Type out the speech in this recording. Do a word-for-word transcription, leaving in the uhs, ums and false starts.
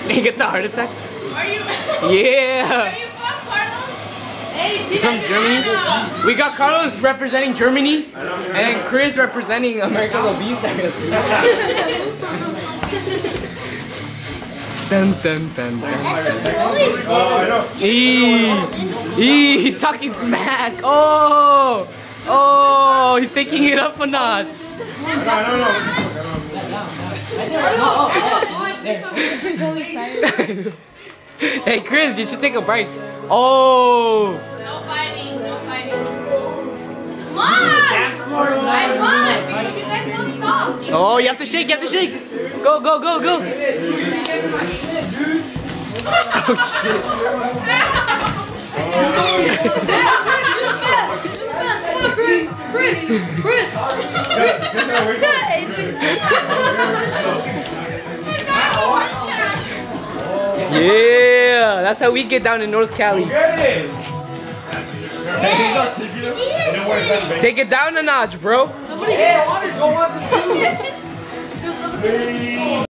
He gets a heart attack? Are you? Yeah. Are you from Carlos? Hey, From Germany? We got Carlos representing Germany and Chris representing America Lobis. Dun dun dun dun. Eee, eee, he's talking smack. Oh, oh, he's taking it up a notch. Hey Chris, you should take a bite. Oh. No fighting, no fighting. Come on! I won because you guys won't stop. Oh, you have to shake, you have to shake. Go, go, go, go. Oh shit. Come on, Chris, Chris, Chris, Yeah, that's how we get down in North Cali. Take it down a notch, bro. Somebody get water. Go on to do.